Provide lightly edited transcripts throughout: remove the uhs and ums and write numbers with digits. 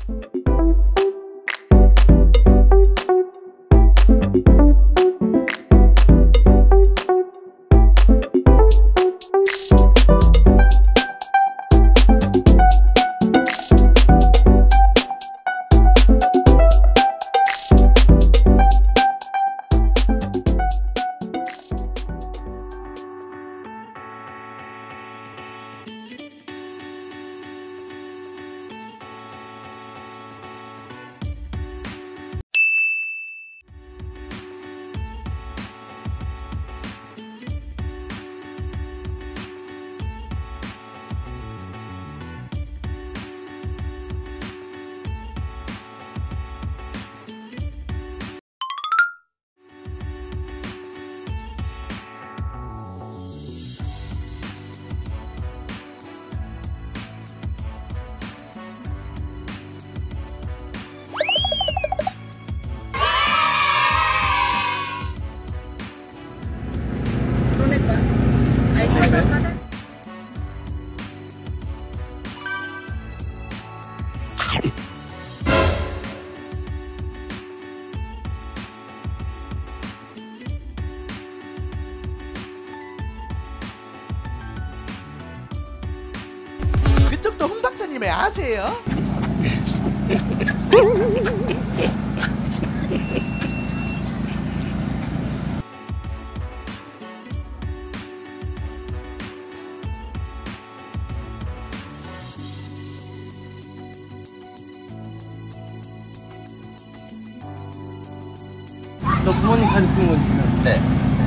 그쪽도 홍 박사님을 아세요? 너 부모님 카드 쓰는 거지? 네.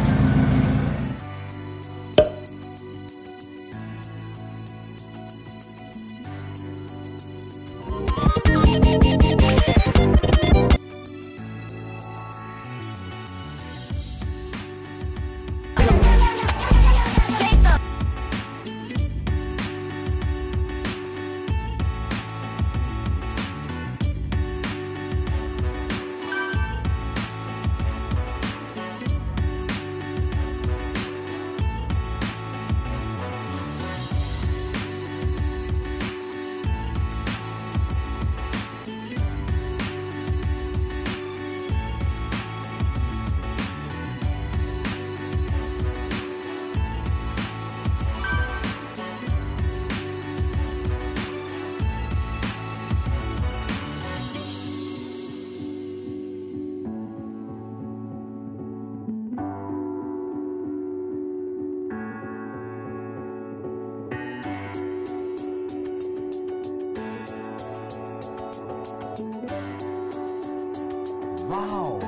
와우.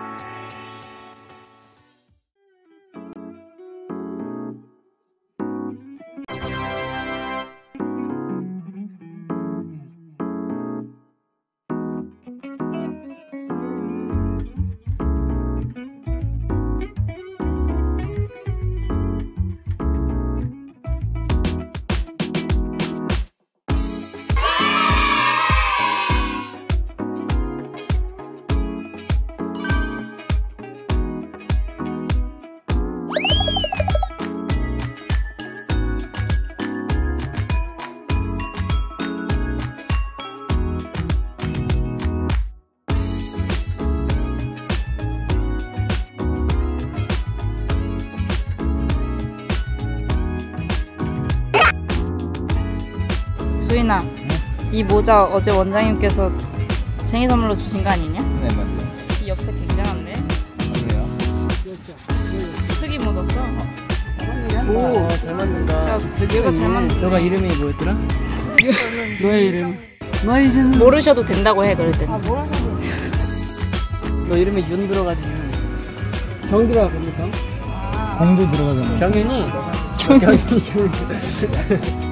소인아, 이 모자 어제 원장님께서 생일 선물로 주신 거 아니냐? 네, 맞아요. 이 옆에 굉장한데? 왜요? 흙이 묻었어. 오, 잘 맞는다. 야, 얘가 잘 맞는데. 너가 이름이 뭐였더라? 너의 이름. 너의 이름. 모르셔도 된다고 해, 그럴 땐. 너 이름에 윤 들어가지. 경 들어가거든, 경? 공도 들어가잖아요. 경윤이. 경윤이.